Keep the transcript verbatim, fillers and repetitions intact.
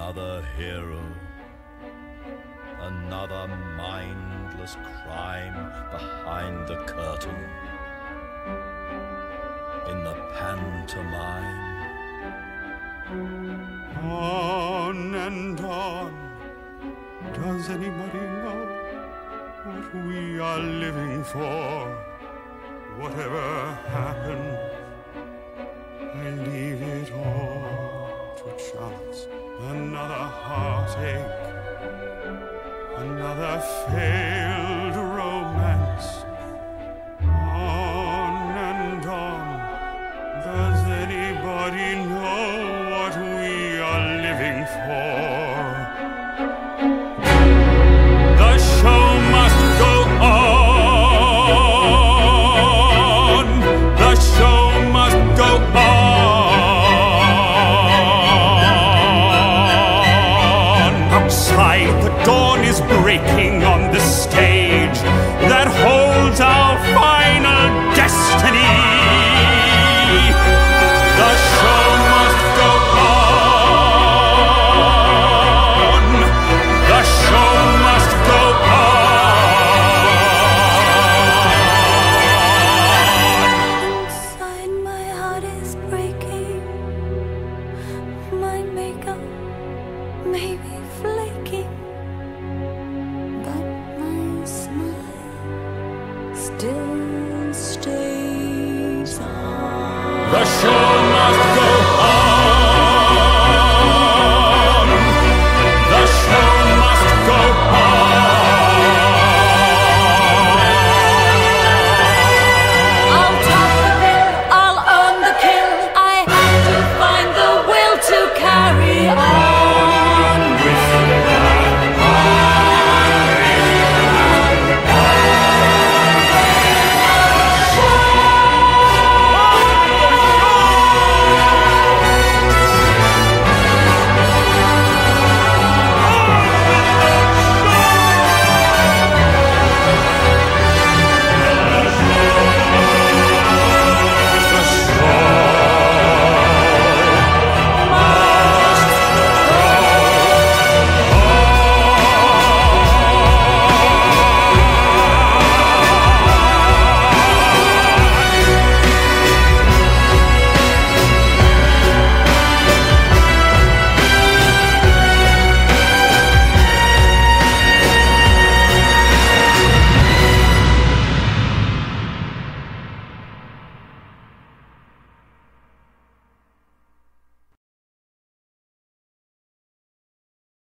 Another hero, another mindless crime behind the curtain. In the pantomime. On and on. Does anybody know what we are living for? Whatever happens, I leave it all to chance. Another heartache, another failed romance. On and on. Does anybody know what we are living for? The show must go on. The show must go on. Outside, the dawn is breaking on the stage that holds our final destiny. The show must go on. The show must go on. Inside my heart is breaking. My makeup may be flaking, but my smile still stays on. The show must